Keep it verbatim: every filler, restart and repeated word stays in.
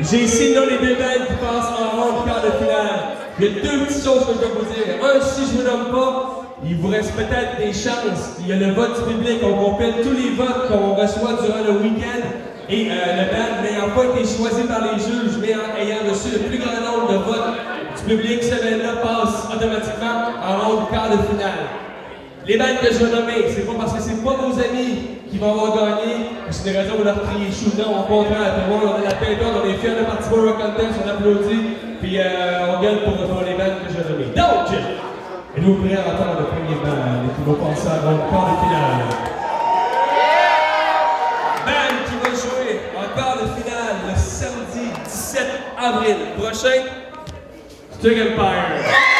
J'ai ici là les deux bandes qui passent en ronde quart de finale. Il y a deux petites choses que je dois vous dire. Un, si je ne vous nomme pas, il vous reste peut-être des chances. Il y a le vote du public. On compile tous les votes qu'on reçoit durant le week-end. Et euh, le band n'ayant pas été choisi par les juges, mais en ayant reçu le plus grand nombre de votes du public, ce band-là passe automatiquement en ronde quart de finale. Les bandes que je vais nommer, c'est pas parce que c'est pas vos amis qui vont avoir gagné, que c'est des raisons pour leur crier chou. Non, au contraire, tout le monde, on a la tête haute, on est fiers de participer au Rock Contest, on applaudit, puis euh, on gagne pour, pour les bandes que je vais nommer. Donc, êtes-vous prêts à entendre le premier band qui va passer à la ronde quart de finale? Band qui va jouer en quart de finale le samedi dix-sept avril prochain, Stug Empire.